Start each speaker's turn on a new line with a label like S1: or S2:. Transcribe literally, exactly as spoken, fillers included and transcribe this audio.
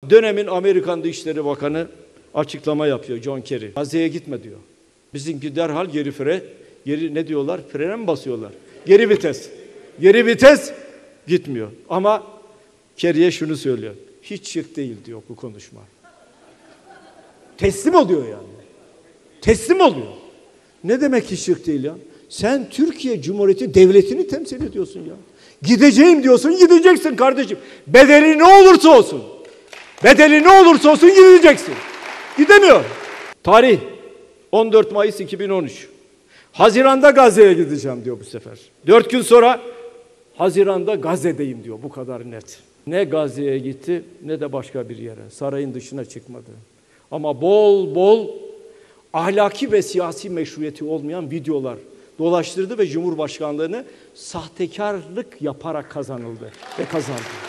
S1: Dönemin Amerikan Dışişleri Bakanı açıklama yapıyor, John Kerry. Gazze'ye gitme diyor. Bizimki derhal geri fre, geri ne diyorlar? Frene mi basıyorlar? Geri vites. Geri vites gitmiyor. Ama Kerry'e şunu söylüyor. Hiç şık değil diyor bu konuşma. Teslim oluyor yani. Teslim oluyor. Ne demek hiç şık değil ya? Sen Türkiye Cumhuriyeti Devleti'ni temsil ediyorsun ya. Gideceğim diyorsun, gideceksin kardeşim. Bedeli ne olursa olsun. Bedeli ne olursa olsun gideceksin. Gidemiyor. Tarih on dört Mayıs iki bin on üç. Haziran'da Gazze'ye gideceğim diyor bu sefer. Dört gün sonra Haziran'da Gazze'deyim diyor. Bu kadar net. Ne Gazze'ye gitti ne de başka bir yere. Sarayın dışına çıkmadı. Ama bol bol ahlaki ve siyasi meşruiyeti olmayan videolar dolaştırdı ve Cumhurbaşkanlığını sahtekarlık yaparak kazanıldı ve kazandı.